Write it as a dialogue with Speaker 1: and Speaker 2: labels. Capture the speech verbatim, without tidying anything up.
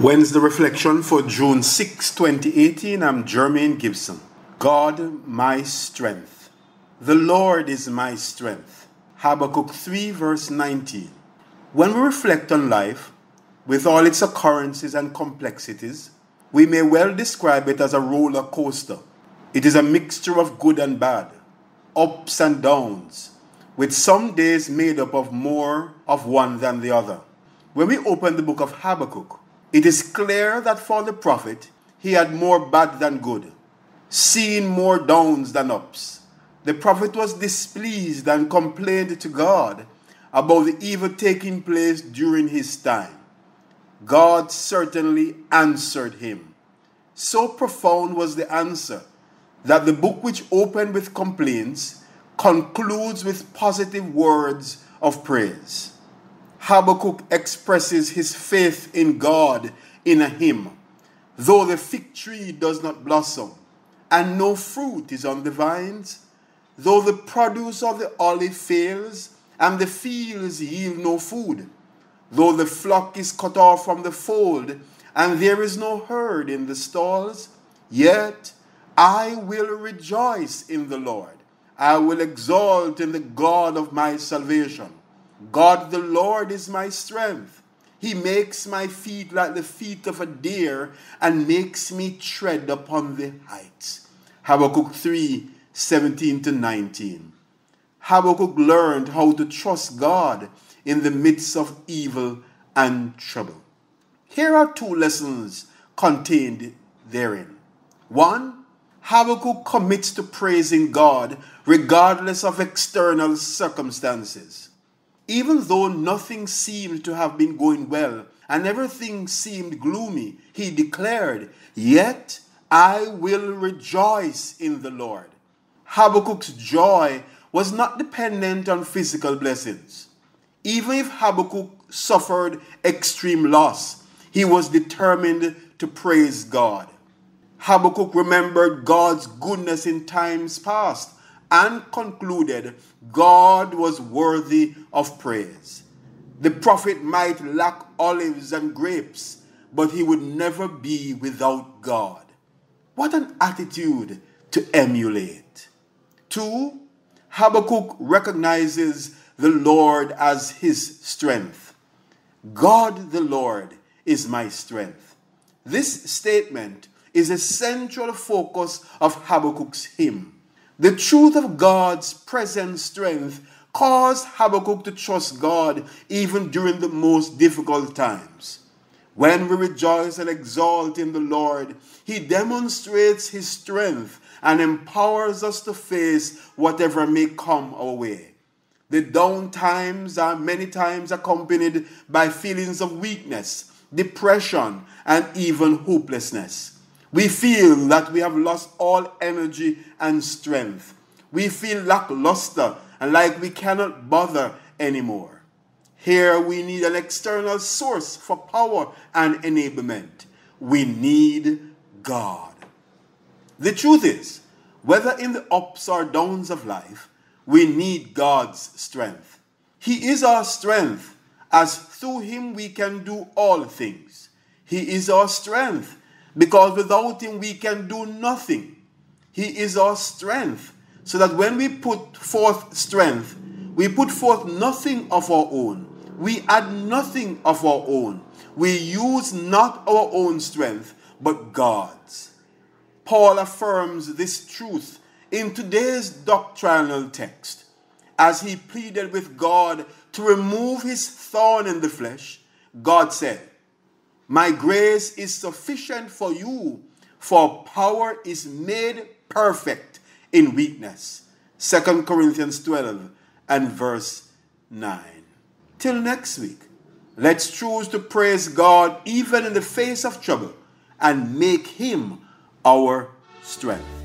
Speaker 1: Wednesday reflection for June sixth, twenty eighteen. I'm Jermaine Gibson. God, my strength. The Lord is my strength. Habakkuk three verse nineteen. When we reflect on life, with all its occurrences and complexities, we may well describe it as a roller coaster. It is a mixture of good and bad, ups and downs, with some days made up of more of one than the other. When we open the book of Habakkuk, it is clear that for the prophet, he had more bad than good, seeing more downs than ups. The prophet was displeased and complained to God about the evil taking place during his time. God certainly answered him. So profound was the answer that the book, which opened with complaints, concludes with positive words of praise. Habakkuk expresses his faith in God in a hymn. Though the fig tree does not blossom, and no fruit is on the vines, though the produce of the olive fails, and the fields yield no food, though the flock is cut off from the fold, and there is no herd in the stalls, yet I will rejoice in the Lord. I will exult in the God of my salvation. God the Lord is my strength. He makes my feet like the feet of a deer and makes me tread upon the heights. Habakkuk three, seventeen to nineteen. Habakkuk learned how to trust God in the midst of evil and trouble. Here are two lessons contained therein. One, Habakkuk commits to praising God regardless of external circumstances. Even though nothing seemed to have been going well and everything seemed gloomy, he declared, "Yet I will rejoice in the Lord." Habakkuk's joy was not dependent on physical blessings. Even if Habakkuk suffered extreme loss, he was determined to praise God. Habakkuk remembered God's goodness in times past and concluded God was worthy of praise. The prophet might lack olives and grapes, but he would never be without God. What an attitude to emulate. Two, Habakkuk recognizes the Lord as his strength. God the Lord is my strength. This statement is a central focus of Habakkuk's hymn. The truth of God's present strength caused Habakkuk to trust God even during the most difficult times. When we rejoice and exalt in the Lord, he demonstrates his strength and empowers us to face whatever may come our way. The down times are many times accompanied by feelings of weakness, depression, and even hopelessness. We feel that we have lost all energy and strength. We feel lackluster and like we cannot bother anymore. Here we need an external source for power and enablement. We need God. The truth is, whether in the ups or downs of life, we need God's strength. He is our strength, as through him we can do all things. He is our strength, because without him we can do nothing. He is our strength, so that when we put forth strength, we put forth nothing of our own. We add nothing of our own. We use not our own strength, but God's. Paul affirms this truth in today's doctrinal text, as he pleaded with God to remove his thorn in the flesh. God said, "My grace is sufficient for you, for power is made perfect in weakness." Second Corinthians twelve and verse nine. Till next week, let's choose to praise God even in the face of trouble and make him our strength.